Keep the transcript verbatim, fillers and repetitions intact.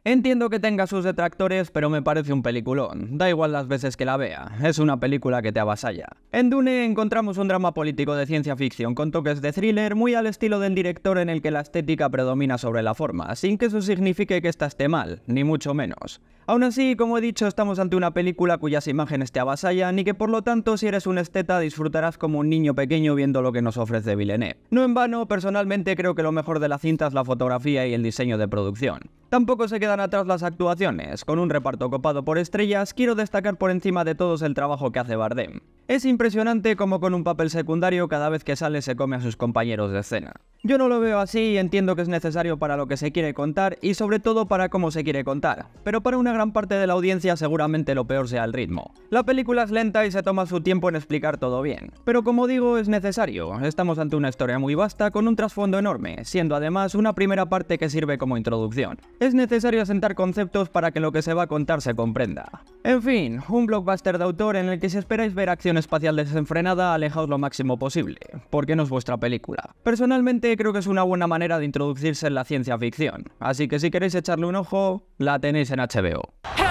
Entiendo que tenga sus detractores, pero me parece un peliculón. Da igual las veces que la vea, es una película que te avasalla. En Dune encontramos un drama político de ciencia ficción con toques de thriller muy al estilo del director, en el que la estética predomina sobre la forma, sin que eso signifique que esta esté mal, ni mucho menos. Aún así, como he dicho, estamos ante una película cuyas imágenes te avasallan y que por lo tanto, si eres un esteta, disfrutarás como un niño pequeño viendo lo que nos ofrece Villeneuve. No en vano, personalmente creo que lo mejor de la cinta es la fotografía y el diseño de producción. Tampoco se quedan atrás las actuaciones. Con un reparto copado por estrellas, quiero destacar por encima de todos el trabajo que hace Bardem. Es impresionante como con un papel secundario cada vez que sale se come a sus compañeros de escena. Yo no lo veo así y entiendo que es necesario para lo que se quiere contar y sobre todo para cómo se quiere contar, pero para una gran parte de la audiencia seguramente lo peor sea el ritmo. La película es lenta y se toma su tiempo en explicar todo bien, pero como digo, es necesario. Estamos ante una historia muy vasta con un trasfondo enorme, siendo además una primera parte que sirve como introducción. Es necesario asentar conceptos para que lo que se va a contar se comprenda. En fin, un blockbuster de autor en el que si esperáis ver acción espacial desenfrenada, alejaos lo máximo posible, porque no es vuestra película. Personalmente creo que es una buena manera de introducirse en la ciencia ficción, así que si queréis echarle un ojo, la tenéis en H B O.